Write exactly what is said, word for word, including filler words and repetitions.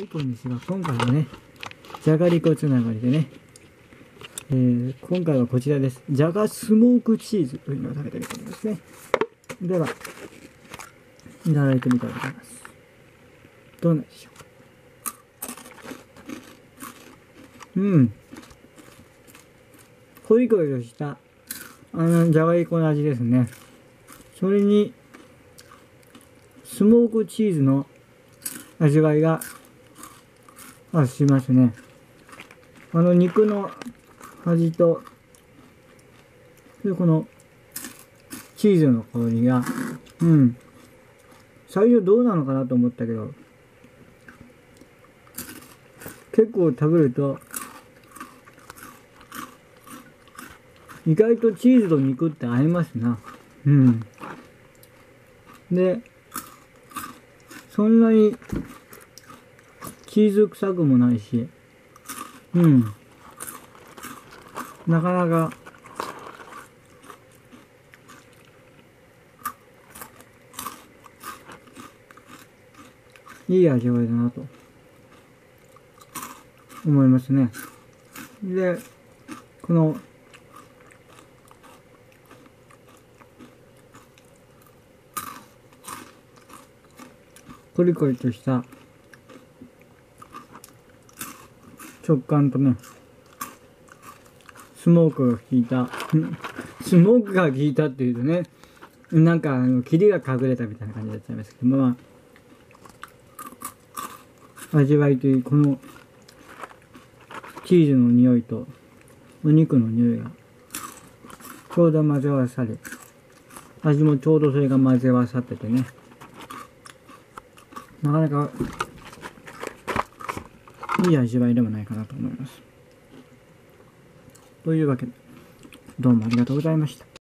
一本ですが、今回はね、じゃがりこつながりでね、えー、今回はこちらです。じゃがスモークチーズというのを食べてみたいと思いますね。では、いただいてみたいと思います。どうなんでしょう。うん。コリコリとした、あの、じゃがりこの味ですね。それに、スモークチーズの味わいが、あ、しますね。あの、肉の味と、で、この、チーズの香りが、うん。最初どうなのかなと思ったけど、結構食べると、意外とチーズと肉って合いますな。うん。で、そんなにチーズ臭くもないし、うん。なかなか、いい味わいだなと思いますね。で、この、コリコリとした食感とね、スモークが効いた、スモークが効いたっていうとね、なんかあの霧が隠れたみたいな感じになっちゃいますけど、まあ、味わいという、このチーズの匂いとお肉の匂いがちょうど混ぜ合わされ、味もちょうどそれが混ぜ合わさっててね、なかなかいい味わいでもないかなと思います。というわけで、どうもありがとうございました。